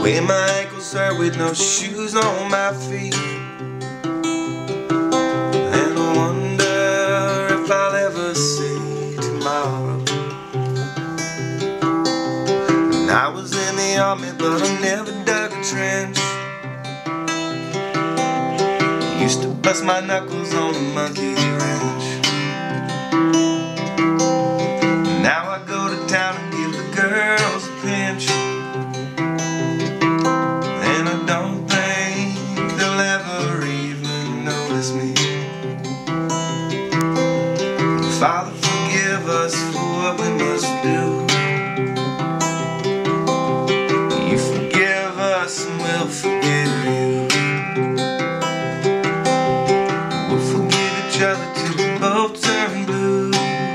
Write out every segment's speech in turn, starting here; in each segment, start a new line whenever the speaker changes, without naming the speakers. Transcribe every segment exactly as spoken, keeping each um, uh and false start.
way my ankles hurt with no shoes on my feet. And I wonder if I'll ever see tomorrow. And I was in the army, but I never dug a trench. Used to bust my knuckles on a monkey wrench. Now I go to town and give the girls a pinch, and I don't think they'll ever even notice me. Father, forgive us for what we must do. You forgive us and we'll forgive you. We'll forgive each other till we both turn blue,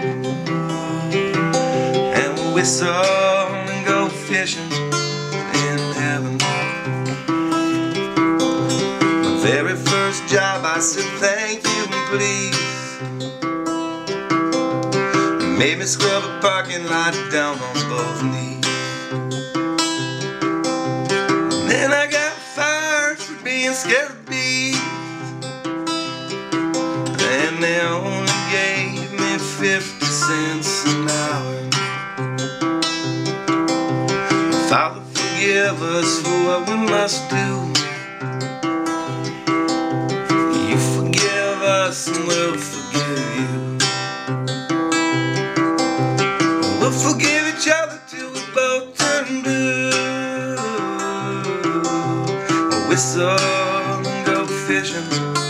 and we'll whistle and go fishing in heaven. My very first job I said thank you and please. It made me scrub a parking lot down on both knees. And then I got fired for being scared of bees, and they only gave me fifty cents an hour. Father, forgive us for what we must do. You forgive us and we'll forgive you. We'll forgive each other till we both turn blue. We'll whistle and go fishing